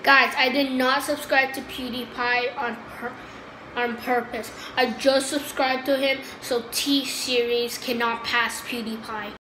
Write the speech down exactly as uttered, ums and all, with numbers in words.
Guys, I did not subscribe to PewDiePie on pur on purpose. I just subscribed to him so T-Series cannot pass PewDiePie.